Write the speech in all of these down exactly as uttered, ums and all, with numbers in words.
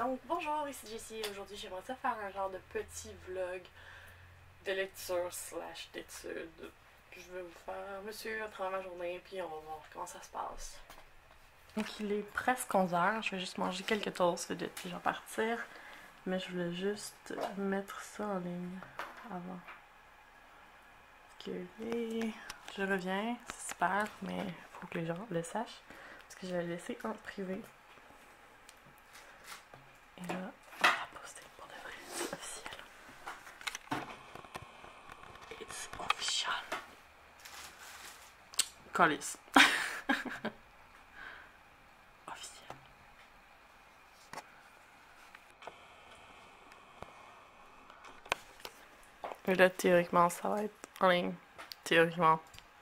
Donc bonjour, ici Jessie. Aujourd'hui j'aimerais ça faire un genre de petit vlog de lecture slash d'études. Je vais vous faire monsieur à travers ma journée puis on va voir comment ça se passe. Donc il est presque onze heures, je vais juste manger quelques toasts vite puis je vais partir. Mais je voulais juste mettre ça en ligne avant. Ok, je reviens, c'est super, mais il faut que les gens le sachent. Parce que je l'ai laissé en privé. Et là, on va poster pour de vrai, c'est officiel. It's official. Calice. Officiel. Et là, théoriquement, ça va être en ligne. Théoriquement.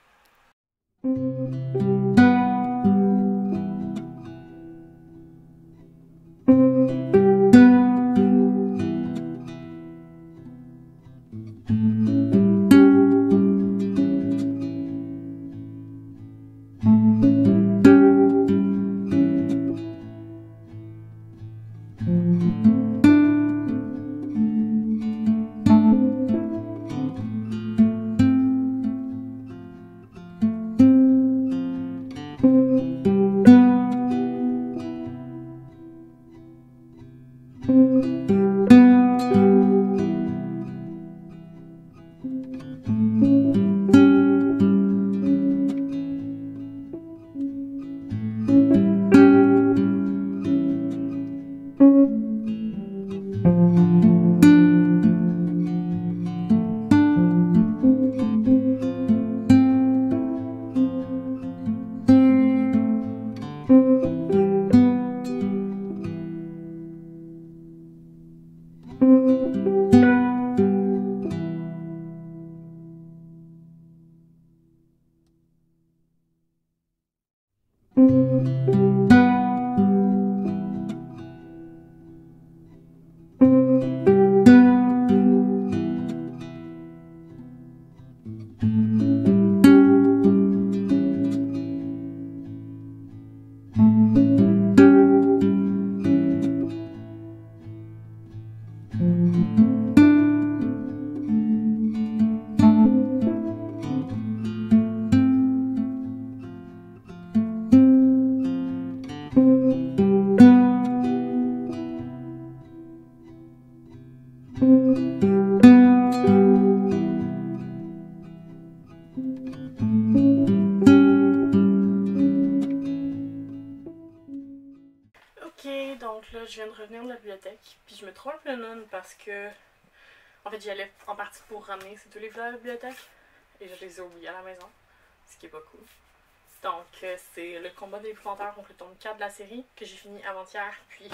Ok, donc là, je viens de revenir de la bibliothèque, puis je me trouve un peu nonne parce que, en fait, j'y allais en partie pour ramener ces deux livres-là à la bibliothèque, et je les ai oubliés à la maison, ce qui est pas cool. Donc, euh, c'est Le combat des épouvantaires, donc le tome quatre de la série, que j'ai fini avant-hier, puis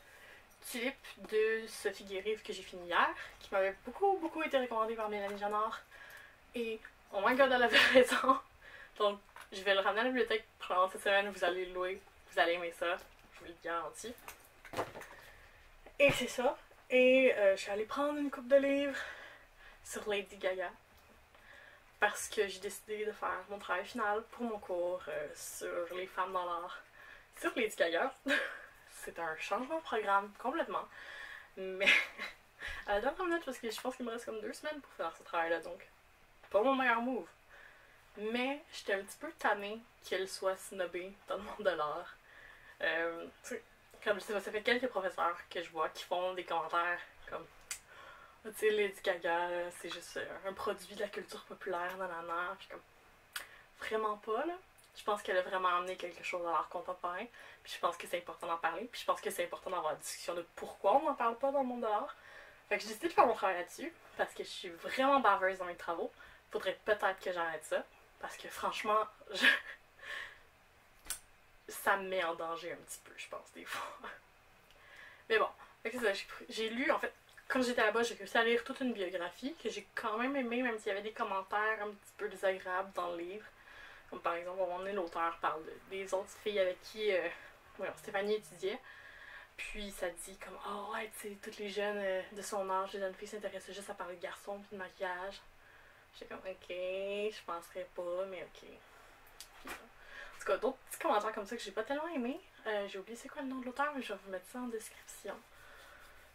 Tulipe de Sophie Guérive, que j'ai fini hier, qui m'avait beaucoup, beaucoup été recommandé par Mélanie Janard, et oh my god, elle avait raison! Donc, je vais le ramener à la bibliothèque pendant cette semaine, vous allez le louer, vous allez aimer ça. Je vous le garantis. Et c'est ça. Et euh, je suis allée prendre une coupe de livres sur Lady Gaga. Parce que j'ai décidé de faire mon travail final pour mon cours euh, sur les femmes dans l'art. Sur Lady Gaga. C'est un changement de programme complètement. Mais à la dernière minute, parce que je pense qu'il me reste comme deux semaines pour faire ce travail-là. Donc, pas mon meilleur move. Mais j'étais un petit peu tannée qu'elle soit snobée dans le monde de l'art. Euh, comme je sais pas, ça fait quelques professeurs que je vois qui font des commentaires comme tu sais, Lady Gaga, c'est juste un produit de la culture populaire, nanana. Puis comme, vraiment pas, là. Je pense qu'elle a vraiment amené quelque chose à l'art contemporain. Puis je pense que c'est important d'en parler. Puis je pense que c'est important d'avoir une discussion de pourquoi on n'en parle pas dans le monde de l'art. Fait que j'ai décidé de faire mon travail là-dessus parce que je suis vraiment baveuse dans mes travaux. Faudrait peut-être que j'arrête ça. Parce que franchement, je... ça me met en danger un petit peu, je pense, des fois. Mais bon, c'est ça, j'ai lu, en fait, quand j'étais là-bas, j'ai réussi à lire toute une biographie que j'ai quand même aimée, même s'il y avait des commentaires un petit peu désagréables dans le livre. Comme par exemple, à un moment donné, l'auteur parle de, des autres filles avec qui euh, ouais, Stéphanie étudiait. Puis ça dit comme, oh ouais, tu sais, toutes les jeunes euh, de son âge, les jeunes filles s'intéressaient juste à parler de garçons puis de maquillage. J'étais comme, ok, je penserais pas, mais ok. Puis, en tout cas, d'autres petits commentaires comme ça que j'ai pas tellement aimé. Euh, j'ai oublié c'est quoi le nom de l'auteur, mais je vais vous mettre ça en description.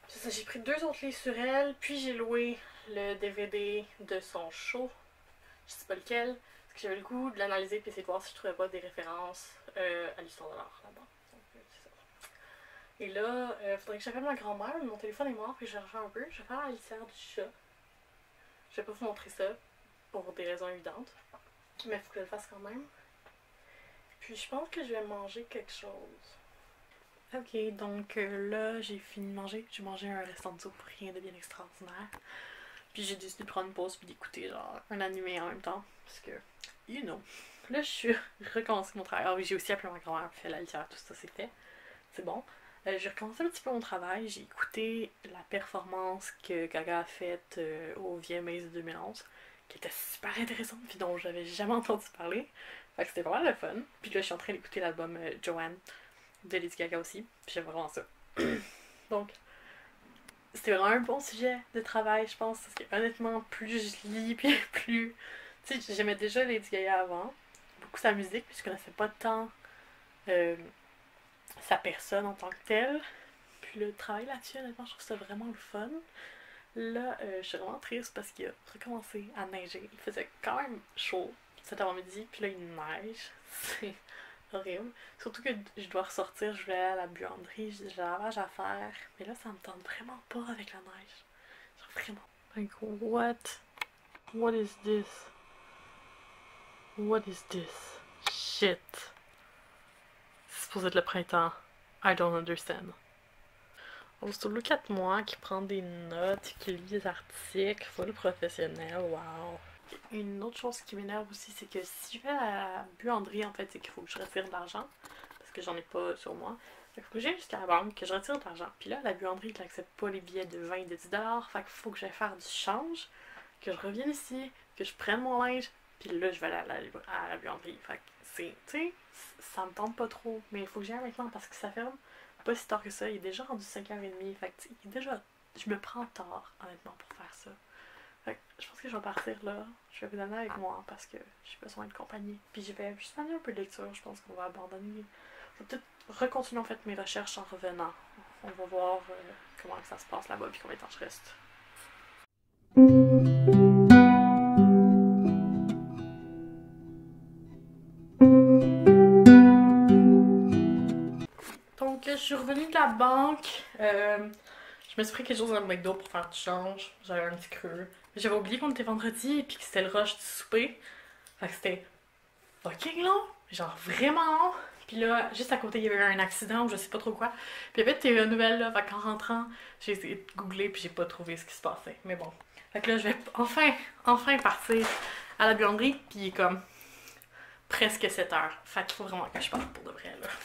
C'est ça, j'ai pris deux autres livres sur elle, puis j'ai loué le D V D de son show, je sais pas lequel, parce que j'avais le goût de l'analyser puis essayer de voir si je trouvais pas des références euh, à l'histoire de l'art là-bas. Donc, euh, c'est ça. Et là, il euh, faudrait que j'appelle ma grand-mère, mais mon téléphone est mort, puis je vais refaire un peu. Je vais faire la litière du chat. Je vais pas vous montrer ça, pour des raisons évidentes, mais il faut que je le fasse quand même. Puis je pense que je vais manger quelque chose. Ok, donc euh, là, j'ai fini de manger. J'ai mangé un restant de soupe, rien de bien extraordinaire. Puis j'ai décidé de prendre une pause puis d'écouter genre un animé en même temps. Parce que, you know. Là, je suis recommencé mon travail. Ah oui, j'ai aussi appelé ma grand-mère pour faire la litière, tout ça, c'est fait. C'est bon. Euh, j'ai recommencé un petit peu mon travail. J'ai écouté la performance que Gaga a faite euh, au V M As de deux mille onze, qui était super intéressante, puis dont j'avais jamais entendu parler. Fait que c'était vraiment le fun. Puis là, je suis en train d'écouter l'album euh, Joanne de Lady Gaga aussi, puis j'aime vraiment ça. Donc, c'était vraiment un bon sujet de travail, je pense, parce que honnêtement, plus je lis, puis plus... Tu sais, j'aimais déjà Lady Gaga avant, beaucoup sa musique, puis je connaissais pas tant euh, sa personne en tant que telle. Puis le travail là-dessus, honnêtement, je trouve ça vraiment le fun. Là, euh, je suis vraiment triste parce qu'il a recommencé à neiger. Il faisait quand même chaud cet avant-midi, puis là, il neige. C'est horrible. Surtout que je dois ressortir, je vais aller à la buanderie, j'ai le lavage à faire. Mais là, ça me tente vraiment pas avec la neige. Genre vraiment. Like, what? What is this? What is this? Shit. C'est supposé être le printemps. I don't understand. Also, look at moi qui prend des notes, qui lit des articles, full professionnel, wow. Une autre chose qui m'énerve aussi, c'est que si je vais à la buanderie, en fait, c'est qu'il faut que je retire de l'argent, parce que j'en ai pas sur moi. Fait qu'il faut que j'aille jusqu'à la banque, que je retire de l'argent. Puis là, la buanderie, elle n'accepte pas les billets de vingt et de dix dollars, fait qu'il faut que j'aille faire du change, que je revienne ici, que je prenne mon linge, puis là, je vais aller à la, à la buanderie. Fait que c'est, tu sais, ça me tente pas trop, mais il faut que j'aille maintenant parce que ça ferme pas si tard que ça. Il est déjà rendu cinq heures trente, fait que il est déjà... Je me prends tard, honnêtement, pour faire ça. Fait que je pense que je vais partir là. Je vais vous donner avec moi parce que j'ai besoin de compagnie. Puis je vais juste faire un peu de lecture. Je pense qu'on va abandonner. Je vais peut-être recontinuer en fait mes recherches en revenant. On va voir euh, comment ça se passe là-bas puis combien de temps je reste. Donc je suis revenue de la banque. Euh, je me suis pris quelque chose dans le McDo pour faire du change. J'avais un petit creux. J'avais oublié qu'on était vendredi et puis que c'était le rush du souper. Fait que c'était fucking long. Genre vraiment long. Puis là, juste à côté, il y avait eu un accident ou je sais pas trop quoi. Puis il y avait des nouvelles là. Fait qu'en rentrant, j'ai essayé de googler puis j'ai pas trouvé ce qui se passait. Mais bon. Fait que là, je vais enfin, enfin partir à la buanderie. Puis il est comme presque sept heures. Fait qu'il faut vraiment que je parte pour de vrai là.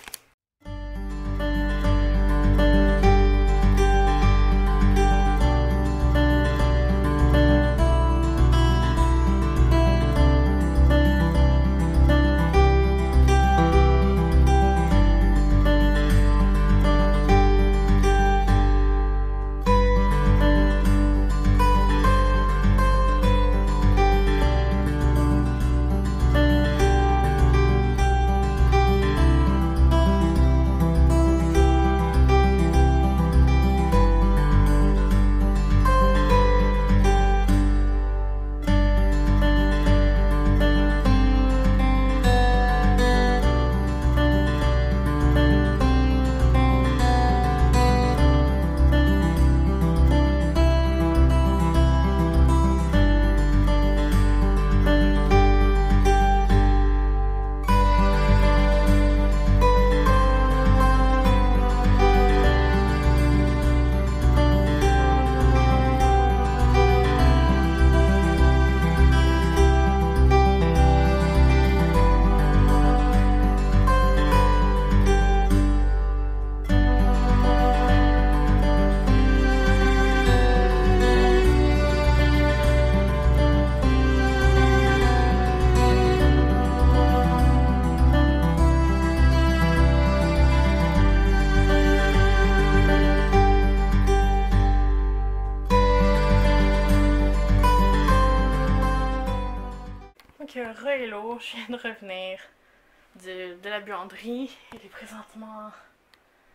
Re-hello, je viens de revenir de, de la buanderie. Il est présentement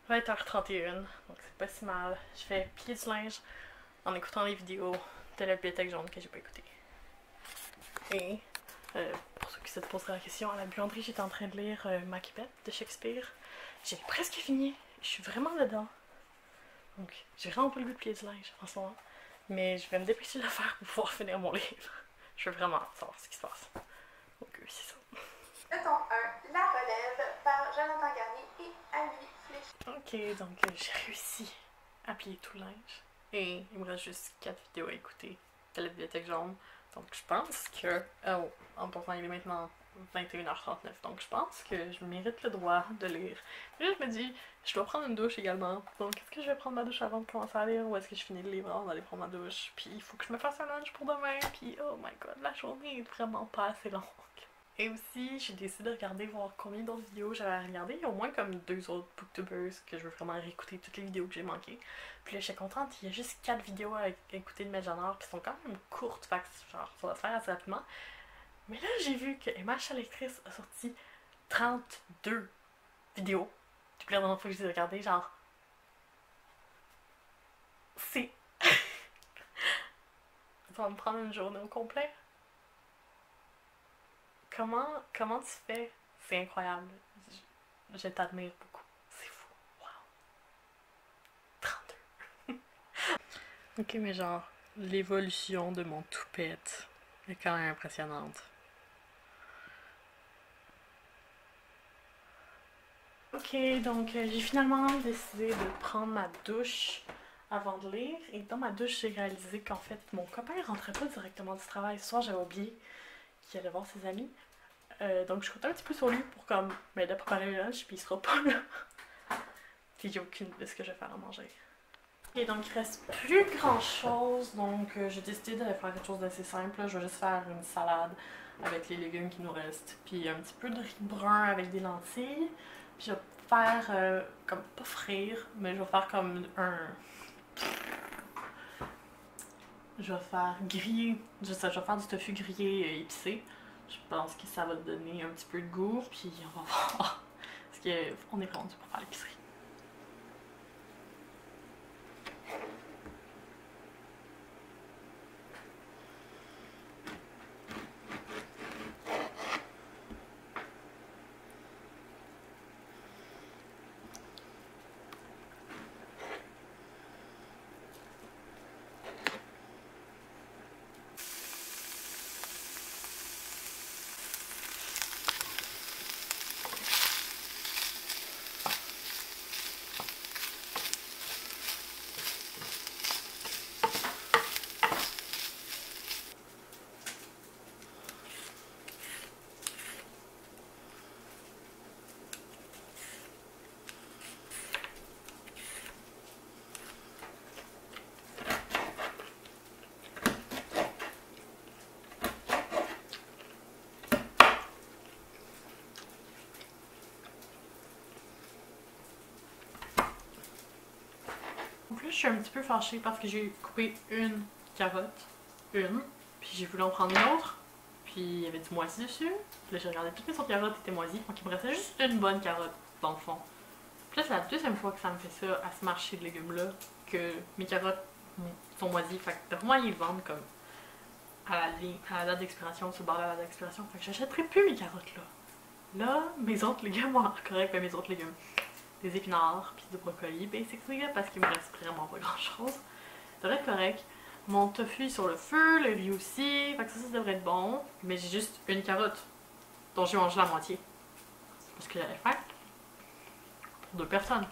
vingt heures trente et un, donc c'est pas si mal. Je fais plier du linge en écoutant les vidéos de la bibliothèque jaune que j'ai pas écoutées. Et euh, pour ceux qui se poseraient la question, à la buanderie, j'étais en train de lire euh, Macbeth de Shakespeare. J'ai presque fini. Je suis vraiment dedans. Donc, j'ai vraiment pas le goût de plier du linge en ce moment. Mais je vais me dépêcher de le faire pour pouvoir finir mon livre. Je veux vraiment savoir ce qui se passe. Donc, euh, c'est ça. Le tome un, La Relève, par Jonathan Garnier et Amélie Fléchier. Ok, donc euh, j'ai réussi à plier tout le linge. Et il me reste juste quatre vidéos à écouter de la bibliothèque jaune. Donc je pense que... Oh, en passant, il est maintenant vingt et une heures trente-neuf. Donc je pense que je mérite le droit de lire. Puis là, je me dis, je dois prendre une douche également. Donc est-ce que je vais prendre ma douche avant de commencer à lire ou est-ce que je finis le livre avant d'aller prendre ma douche? Puis il faut que je me fasse un lunch pour demain. Puis oh my god, la journée est vraiment pas assez longue. Et aussi, j'ai décidé de regarder, voir combien d'autres vidéos j'avais à regarder. Il y a au moins comme deux autres booktubers que je veux vraiment réécouter toutes les vidéos que j'ai manquées. Puis là, j'étais contente, il y a juste quatre vidéos à écouter de mes genres, puis elles sont quand même courtes, fait que genre, ça va se faire assez rapidement. Mais là, j'ai vu que Emma Chalectrice a sorti trente-deux vidéos. Depuis la dernière fois que je les ai regardées, genre... C'est... Ça va me prendre une journée au complet. Comment, comment tu fais? C'est incroyable. Je, je t'admire beaucoup. C'est fou. Wow. trente-deux. Ok, mais genre, l'évolution de mon toupette est quand même impressionnante. Ok, donc euh, j'ai finalement décidé de prendre ma douche avant de lire. Et dans ma douche, j'ai réalisé qu'en fait, mon copain rentrait pas directement du travail. Ce soir, j'avais oublié qu'il allait voir ses amis. Euh, donc je comptais un petit peu sur lui pour comme m'aider à préparer le lunch, puis il sera pas là. Puis j'ai aucune idée de ce que je vais faire à manger. Et donc il reste plus grand chose, donc euh, j'ai décidé de faire quelque chose d'assez simple. Là. Je vais juste faire une salade avec les légumes qui nous restent, puis un petit peu de riz brun avec des lentilles. Puis je vais faire euh, comme pas frire, mais je vais faire comme un... Je vais faire griller, je sais, je vais faire du tofu grillé euh, épicé. Je pense que ça va donner un petit peu de goût, puis on va voir. Parce qu'on est rendu pour faire l'épicerie. En plus, je suis un petit peu fâchée parce que j'ai coupé une carotte, une, puis j'ai voulu en prendre une autre, puis il y avait du moisi dessus. Puis là, j'ai regardé toutes mes autres carottes étaient moisies, donc il me restait juste une bonne carotte dans le fond. Puis là, c'est la deuxième fois que ça me fait ça à ce marché de légumes-là, que mes carottes sont moisies. Fait que pour moi, ils vendent comme à la, ligne, à la date d'expiration, sur le bord de la date d'expiration. Fait que j'achèterai plus mes carottes là. Là, mes autres légumes vont être corrects, ben mes autres légumes. Des épinards, puis du brocoli, basically, parce qu'il me reste vraiment pas grand chose. Ça devrait être correct. Mon tofu est sur le feu, le riz aussi, fait que ça, ça devrait être bon. Mais j'ai juste une carotte, dont j'ai mangé la moitié. Parce que j'allais faire pour deux personnes.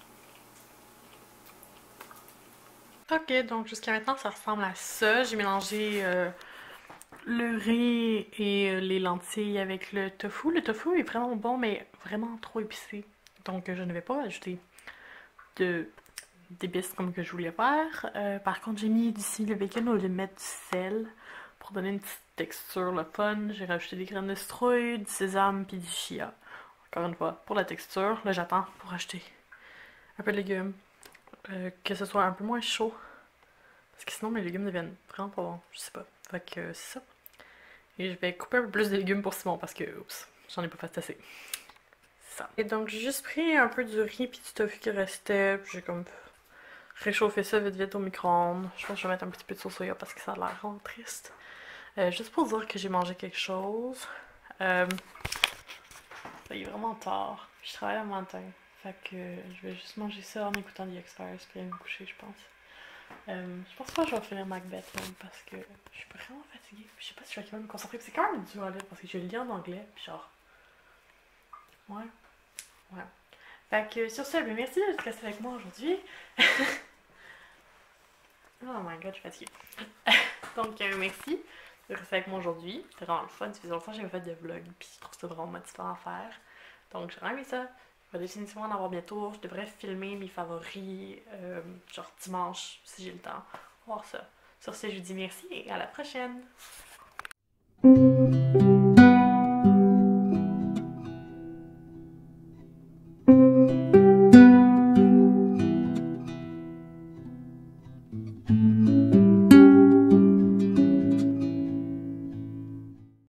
Ok, donc jusqu'à maintenant, ça ressemble à ça. J'ai mélangé euh, le riz et euh, les lentilles avec le tofu. Le tofu est vraiment bon, mais vraiment trop épicé. Donc je ne vais pas ajouter de d'épices comme que je voulais faire. Euh, par contre, j'ai mis ici le bacon au lieu de mettre du sel pour donner une petite texture, le fun. J'ai rajouté des graines de citrouille, du sésame puis du chia. Encore une fois, pour la texture. Là, j'attends pour acheter un peu de légumes. Euh, que ce soit un peu moins chaud. Parce que sinon, mes légumes deviennent vraiment pas bons. Je sais pas. Fait que euh, c'est ça. Et je vais couper un peu plus de légumes pour Simon parce que, oups, j'en ai pas fait assez. c'est ça. Et donc j'ai juste pris un peu du riz puis du tofu qui restait, puis j'ai comme réchauffé ça vite vite au micro-ondes. Je pense que je vais mettre un petit peu de sauce soya parce que ça a l'air vraiment triste. Euh, juste pour dire que j'ai mangé quelque chose. Euh, il est vraiment tard. Je travaille le matin. Fait que je vais juste manger ça en écoutant The X-Files puis aller me coucher, je pense. Euh, je pense pas que je vais finir Macbeth même parce que je suis vraiment fatiguée. Je sais pas si je vais capable de me concentrer. C'est quand même dur à lire parce que je le lis en anglais. Puis genre. Ouais. Ouais. Fait que sur ce, ben merci d'être resté avec moi aujourd'hui. Oh my god, je suis fatiguée. Donc, euh, merci de rester avec moi aujourd'hui. C'était vraiment le fun. Ça faisait longtemps que j'avais fait de vlog. Puis je trouve ça vraiment motivant à faire. Donc, j'ai vraiment aimé ça. Je vais définitivement en avoir bientôt. Je devrais filmer mes favoris, euh, genre dimanche, si j'ai le temps. On va voir ça. Sur ce, je vous dis merci et à la prochaine!